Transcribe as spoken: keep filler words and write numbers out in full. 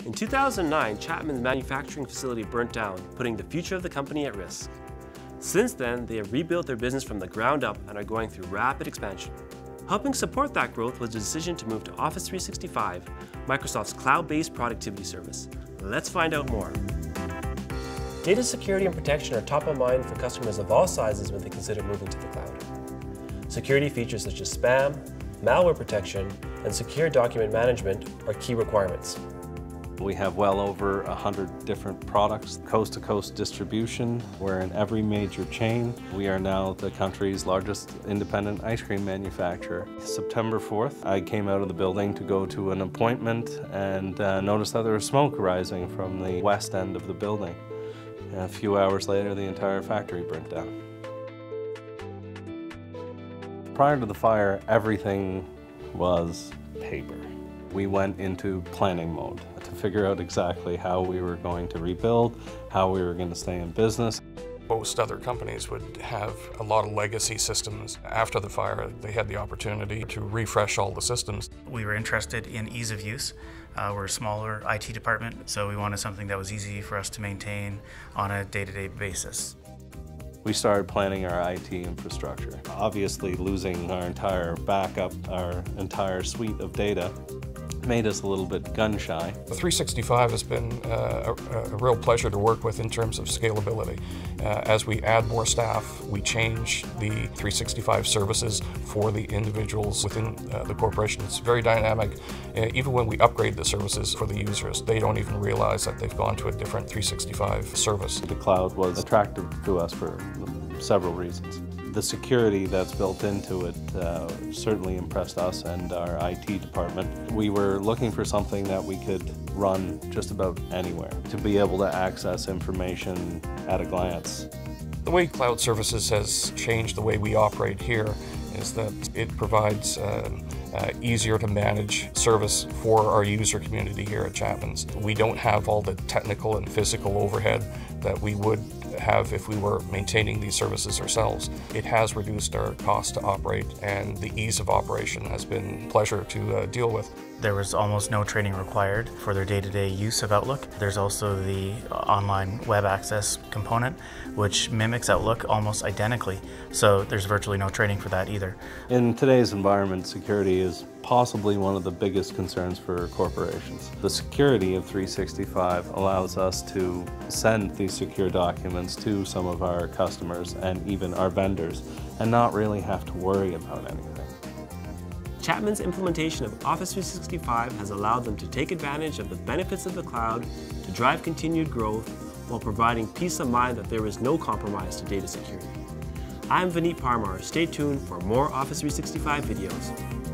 In two thousand nine, Chapman's manufacturing facility burnt down, putting the future of the company at risk. Since then, they have rebuilt their business from the ground up and are going through rapid expansion. Helping support that growth was the decision to move to Office three sixty-five, Microsoft's cloud-based productivity service. Let's find out more. Data security and protection are top of mind for customers of all sizes when they consider moving to the cloud. Security features such as spam, malware protection, and secure document management are key requirements. We have well over a hundred different products, coast-to-coast distribution. We're in every major chain. We are now the country's largest independent ice cream manufacturer. September fourth, I came out of the building to go to an appointment and uh, noticed that there was smoke rising from the west end of the building. A few hours later, the entire factory burnt down. Prior to the fire, everything was paper. We went into planning mode to figure out exactly how we were going to rebuild, how we were going to stay in business. Most other companies would have a lot of legacy systems. After the fire, they had the opportunity to refresh all the systems. We were interested in ease of use. Uh, we're a smaller I T department, so we wanted something that was easy for us to maintain on a day-to-day basis. We started planning our I T infrastructure. Obviously, losing our entire backup, our entire suite of data, made us a little bit gun-shy. The three sixty-five has been uh, a, a real pleasure to work with in terms of scalability. Uh, as we add more staff, we change the three sixty-five services for the individuals within uh, the corporation. It's very dynamic. Uh, even when we upgrade the services for the users, they don't even realize that they've gone to a different three sixty-five service. The cloud was attractive to us for several reasons. The security that's built into it uh, certainly impressed us and our I T department. We were looking for something that we could run just about anywhere, to be able to access information at a glance. The way cloud services has changed the way we operate here is that it provides uh, uh, easier to manage service for our user community here at Chapman's. We don't have all the technical and physical overhead that we would have if we were maintaining these services ourselves. It has reduced our cost to operate, and the ease of operation has been a pleasure to uh, deal with. There was almost no training required for their day-to-day use of Outlook. There's also the online web access component, which mimics Outlook almost identically, so there's virtually no training for that either. In today's environment, security is possibly one of the biggest concerns for corporations. The security of three sixty-five allows us to send these secure documents to some of our customers and even our vendors and not really have to worry about anything. Chapman's implementation of Office three sixty-five has allowed them to take advantage of the benefits of the cloud to drive continued growth while providing peace of mind that there is no compromise to data security. I'm Vineet Parmar. Stay tuned for more Office three sixty-five videos.